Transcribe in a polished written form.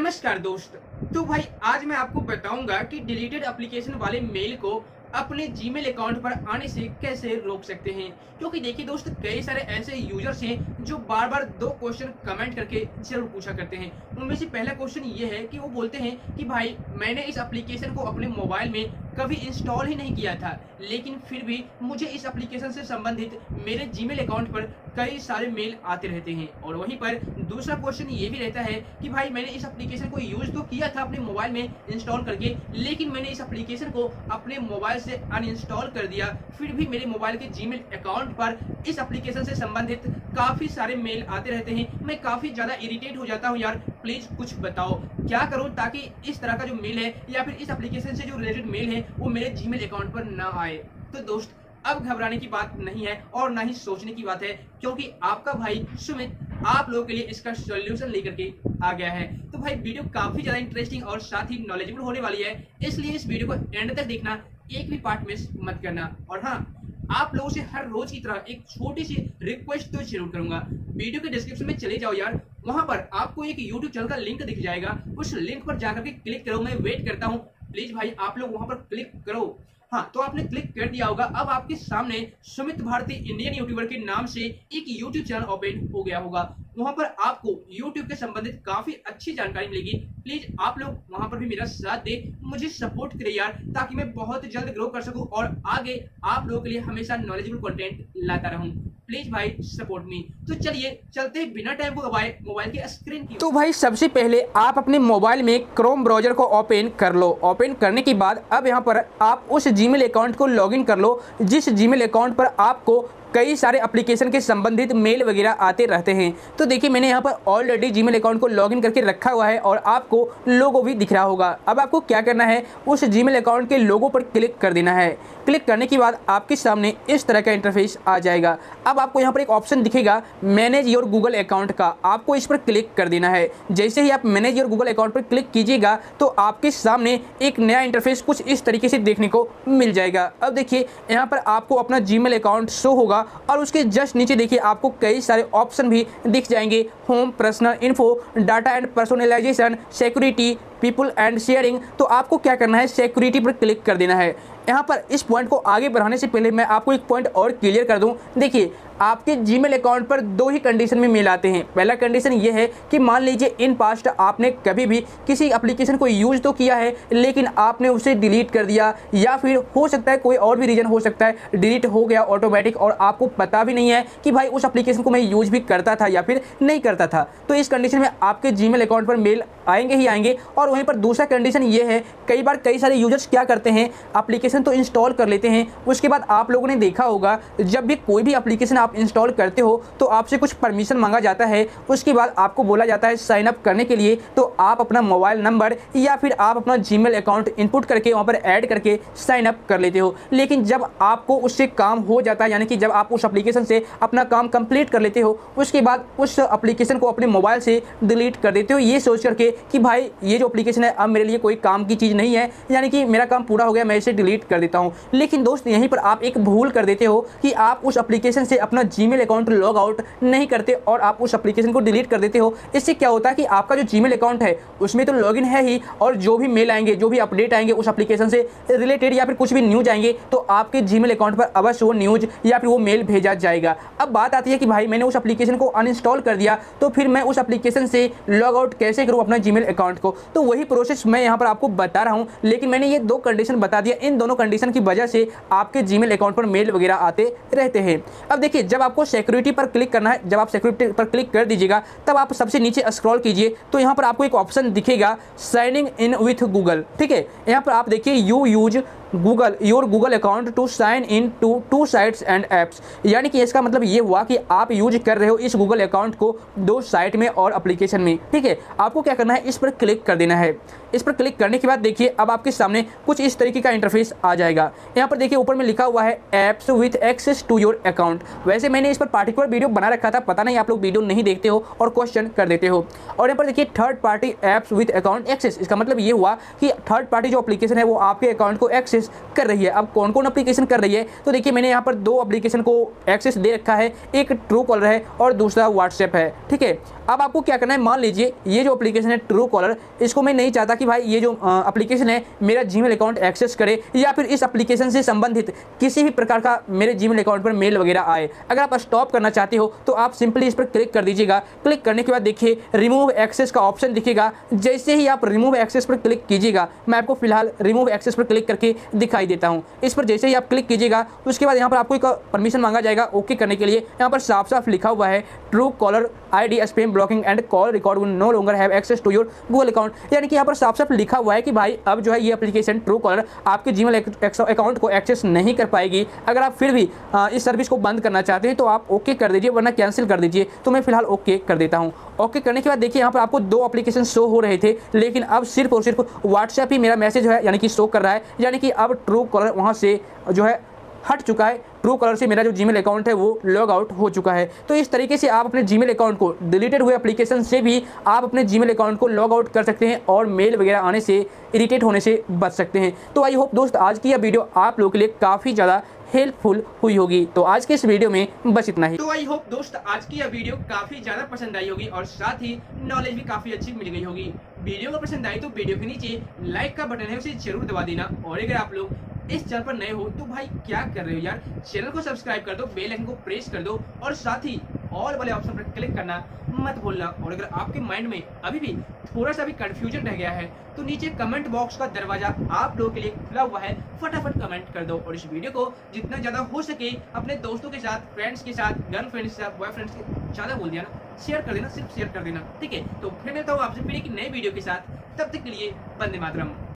नमस्कार दोस्त। तो भाई आज मैं आपको बताऊंगा कि डिलीटेड एप्लीकेशन वाले मेल को अपने जीमेल अकाउंट पर आने से कैसे रोक सकते हैं। क्योंकि देखिए दोस्त, कई सारे ऐसे यूजर्स हैं जो बार बार दो क्वेश्चन कमेंट करके जरूर पूछा करते हैं। उनमें से पहला क्वेश्चन ये है कि वो बोलते हैं कि भाई मैंने इस एप्लीकेशन को अपने मोबाइल में कभी इंस्टॉल ही नहीं किया था, लेकिन फिर भी मुझे इस एप्लीकेशन से संबंधित मेरे जीमेल अकाउंट पर कई सारे मेल आते रहते हैं। और वहीं पर दूसरा क्वेश्चन ये भी रहता है कि भाई मैंने इस एप्लीकेशन को यूज तो किया था अपने मोबाइल में इंस्टॉल करके, लेकिन मैंने इस एप्लीकेशन को अपने मोबाइल से अनइंस्टॉल कर दिया, फिर भी मेरे मोबाइल के जीमेल अकाउंट पर इस एप्लीकेशन से संबंधित काफी सारे मेल आते रहते हैं। मैं काफी ज्यादा इरिटेट हो जाता हूँ यार, प्लीज कुछ बताओ क्या करूं ताकि इस तरह का जो मेल है या फिर इस एप्लीकेशन से जो रिलेटेड मेल है वो मेरे जीमेल अकाउंट पर ना आए। तो दोस्त, अब घबराने की बात नहीं है और ना ही सोचने की बात है, क्योंकि आपका भाई सुमित आप लोगों के लिए इसका सॉल्यूशन लेकर के आ गया है। तो भाई वीडियो काफी ज्यादा इंटरेस्टिंग और साथ ही नॉलेजेबल होने वाली है, इसलिए इस वीडियो को एंड तक देखना, एक भी पार्ट मिस मत करना। और हाँ, आप लोगों से हर रोज की तरह एक छोटी सी रिक्वेस्ट तो जरूर करूंगा। वीडियो के डिस्क्रिप्शन में चले जाओ यार, वहां पर आपको एक यूट्यूब चैनल का लिंक दिख जाएगा, उस लिंक पर जाकर के क्लिक करो। मैं वेट करता हूँ, प्लीज भाई आप लोग वहां पर क्लिक करो। हाँ, तो आपने क्लिक कर दिया होगा। अब आपके सामने सुमित भारती इंडियन यूट्यूबर के नाम से एक यूट्यूब चैनल ओपन हो गया होगा। वहां पर आपको यूट्यूब के संबंधित काफी अच्छी जानकारी मिलेगी। प्लीज आप लोग वहां पर भी मेरा साथ दे, मुझे सपोर्ट करें यार, ताकि मैं बहुत जल्द ग्रो कर सकूं और आगे आप लोगों के लिए हमेशा नॉलेजेबल कंटेंट लाता रहूं। प्लीज भाई सपोर्ट मी। तो चलिए चलते बिना टाइम को गवाए मोबाइल के स्क्रीन की। तो भाई सबसे पहले आप अपने मोबाइल में क्रोम ब्राउजर को ओपन कर लो। ओपन करने के बाद अब यहाँ पर आप उस जीमेल अकाउंट को लॉगिन कर लो जिस जीमेल अकाउंट पर आपको कई सारे एप्लीकेशन के संबंधित मेल वगैरह आते रहते हैं। तो देखिए मैंने यहाँ पर ऑलरेडी जीमेल अकाउंट को लॉगिन करके रखा हुआ है और आपको लोगो भी दिख रहा होगा। अब आपको क्या करना है, उस जीमेल अकाउंट के लोगो पर क्लिक कर देना है। क्लिक करने के बाद आपके सामने इस तरह का इंटरफेस आ जाएगा। अब आपको यहाँ पर एक ऑप्शन दिखेगा मैनेज योर गूगल अकाउंट का, आपको इस पर क्लिक कर देना है। जैसे ही आप मैनेज योर गूगल अकाउंट पर क्लिक कीजिएगा तो आपके सामने एक नया इंटरफेस कुछ इस तरीके से देखने को मिल जाएगा। अब देखिए यहाँ पर आपको अपना जीमेल अकाउंट शो होगा और उसके जस्ट नीचे देखिए आपको कई सारे ऑप्शन भी दिख जाएंगे। Home, personal info, data and personalisation, security, people and sharing. तो आपको क्या करना है, सिक्योरिटी पर क्लिक कर देना है। यहाँ पर इस पॉइंट को आगे बढ़ाने से पहले मैं आपको एक पॉइंट और क्लियर कर दूं। देखिए आपके जीमेल अकाउंट पर दो ही कंडीशन में मेल आते हैं। पहला कंडीशन ये है कि मान लीजिए इन पास्ट आपने कभी भी किसी एप्लीकेशन को यूज तो किया है लेकिन आपने उसे डिलीट कर दिया, या फिर हो सकता है कोई और भी रीजन हो सकता है, डिलीट हो गया ऑटोमेटिक और आपको पता भी नहीं है कि भाई उस एप्लीकेशन को मैं यूज भी करता था या फिर नहीं करता था। तो इस कंडीशन में आपके जीमेल अकाउंट पर मेल आएंगे ही आएंगे। और वहीं पर दूसरा कंडीशन ये है, कई बार कई सारे यूजर्स क्या करते हैं, एप्लीकेशन तो इंस्टॉल कर लेते हैं, उसके बाद आप लोगों ने देखा होगा जब भी कोई भी एप्लीकेशन आप इंस्टॉल करते हो तो आपसे कुछ परमिशन मांगा जाता है। उसके बाद आपको बोला जाता है साइन अप करने के लिए, तो आप अपना मोबाइल नंबर या फिर आप अपना जीमेल अकाउंट इनपुट करके वहां पर ऐड करके साइन अप कर लेते हो। लेकिन जब आपको उससे काम हो जाता है, यानी कि जब आप उस एप्लीकेशन से अपना काम कंप्लीट कर लेते हो, उसके बाद उस एप्लीकेशन को अपने मोबाइल से डिलीट कर देते हो, ये सोच करके कि भाई ये जो एप्लीकेशन है अब मेरे लिए कोई काम की चीज़ नहीं है, यानी कि मेरा काम पूरा हो गया, मैं इसे डिलीट कर देता हूँ। लेकिन दोस्त यहीं पर आप एक भूल कर देते हो कि आप उस एप्लीकेशन से अपना जीमेल अकाउंट लॉग आउट नहीं करते और आप उस एप्लीकेशन को डिलीट कर देते हो। इससे क्या होता है कि आपका जो जीमेल अकाउंट है उसमें तो लॉगिन है ही, और जो भी मेल आएंगे, जो भी अपडेट आएंगे उस एप्लीकेशन से रिलेटेड या फिर कुछ भी न्यूज आएंगे तो आपके जीमेल अकाउंट पर अवश्य वो न्यूज या फिर वो मेल भेजा जाएगा। अब बात आती है कि भाई मैंने उस एप्लीकेशन को अनइंस्टॉल कर दिया, तो फिर मैं उस एप्लीकेशन से लॉग आउट कैसे करूँ अपना जीमेल अकाउंट को। तो वही प्रोसेस मैं यहाँ पर आपको बता रहा हूँ, लेकिन मैंने ये दो कंडीशन बता दिया। इन दोनों कंडीशन की वजह से आपके जीमेल अकाउंट पर मेल वगैरह आते रहते हैं। अब देखिए जब आपको सिक्योरिटी पर क्लिक करना है, जब आप सिक्योरिटी पर क्लिक कर दीजिएगा तब आप सबसे नीचे स्क्रॉल कीजिए तो यहाँ पर आपको एक ऑप्शन दिखेगा साइनिंग इन विथ गूगल। ठीक है, यहाँ पर आप देखिए you use Google your Google account to sign in to sites and apps, यानी कि इसका मतलब ये हुआ कि आप यूज कर रहे हो इस गूगल अकाउंट को दो साइट में और एप्लीकेशन में। ठीक है, आपको क्या करना है, इस पर क्लिक कर देना है। इस पर क्लिक करने के बाद देखिए अब आपके सामने कुछ इस तरीके का इंटरफेस आ जाएगा। यहाँ पर देखिए ऊपर में लिखा हुआ है apps with access to your account. वैसे मैंने इस पर पार्टिकुलर वीडियो बना रखा था, पता नहीं आप लोग वीडियो नहीं देखते हो और क्वेश्चन कर देते हो। और यहाँ पर देखिए third party apps with account access, इसका मतलब ये हुआ कि थर्ड पार्टी जो एप्लीकेशन है वो आपके अकाउंट को एक्सेस एक्सेस कर रही है। अब कौन कौन एप्लीकेशन कर रही है, तो देखिए मैंने यहाँ पर 2 एप्लीकेशन को एक्सेस दे रखा है, एक ट्रू कॉलर है और दूसरा व्हाट्सएप है। ठीक है, अब आपको क्या करना है, मान लीजिए ये जो एप्लीकेशन है ट्रू कॉलर, इसको मैं नहीं चाहता कि भाई ये जो एप्लीकेशन है मेरा जीमेल अकाउंट एक्सेस करे या फिर इस एप्लीकेशन से संबंधित किसी भी प्रकार का मेरे जीमेल अकाउंट पर मेल वगैरह आए। अगर आप स्टॉप करना चाहते हो तो आप सिंपली इस पर क्लिक कर दीजिएगा। क्लिक करने के बाद देखिए रिमूव एक्सेस का ऑप्शन दिखेगा। जैसे ही आप रिमूव एक्सेस पर क्लिक कीजिएगा, मैं आपको फिलहाल रिमूव एक्सेस पर क्लिक करके दिखाई देता हूँ। इस पर जैसे ही आप क्लिक कीजिएगा तो उसके बाद यहाँ पर आपको एक परमिशन मांगा जाएगा ओके करने के लिए। यहाँ पर साफ साफ लिखा हुआ है Truecaller ID spam blocking and call record will no longer have access to your Google account, यानी कि यहाँ पर साफ साफ लिखा हुआ है कि भाई अब जो है ये एप्लीकेशन ट्रू कॉलर आपके जीमेल अकाउंट को एक्सेस नहीं कर पाएगी। अगर आप फिर भी इस सर्विस को बंद करना चाहते हैं तो आप ओके कर दीजिए, वरना कैंसिल कर दीजिए। तो मैं फिलहाल ओके कर देता हूँ। ओके करने के बाद देखिए यहाँ पर आपको 2 एप्लीकेशन शो हो रहे थे, लेकिन अब सिर्फ और सिर्फ व्हाट्सएप ही मेरा मैसेज है यानी कि शो कर रहा है, यानी कि अब ट्रू कॉलर वहाँ से जो है हट चुका है। ट्रू कॉलर से मेरा जो जीमेल अकाउंट है वो लॉग आउट हो चुका है। तो इस तरीके से आप अपने जीमेल अकाउंट को डिलीटेड हुए एप्लीकेशन से भी आप अपने जीमेल अकाउंट को लॉग आउट कर सकते हैं और मेल वगैरह आने से, इरिटेट होने से बच सकते हैं। तो आई होप दोस्त आज की यह वीडियो आप लोगों के लिए काफ़ी ज़्यादा हेल्पफुल हुई होगी। तो आज के इस वीडियो में बस इतना ही। तो आई होप दोस्त आज की यह वीडियो काफी ज्यादा पसंद आई होगी और साथ ही नॉलेज भी काफी अच्छी मिल गई होगी। वीडियो को पसंद आई तो वीडियो के नीचे लाइक का बटन है उसे जरूर दबा देना। और अगर आप लोग इस चैनल पर नए हो तो भाई क्या कर रहे हो यार, चैनल को सब्सक्राइब कर दो, बेल आइकन को प्रेस कर दो और साथ ही ऑल वाले ऑप्शन पर क्लिक करना मत भूलना। और अगर आपके माइंड में अभी भी थोड़ा सा भी कंफ्यूजन रह गया है तो नीचे कमेंट बॉक्स का दरवाजा आप लोगों के लिए खुला हुआ है, फटाफट कमेंट कर दो। और इस वीडियो को जितना ज्यादा हो सके अपने दोस्तों के साथ, फ्रेंड्स के साथ, गर्लफ्रेंड्स के साथ, बॉयफ्रेंड्स के, ज्यादा बोल दिया ना, शेयर कर देना, सिर्फ शेयर कर देना। ठीक है, तो फिर मिलता हूँ आपसे फिर एक नए वीडियो के साथ। तब तक के लिए वंदे मातरम।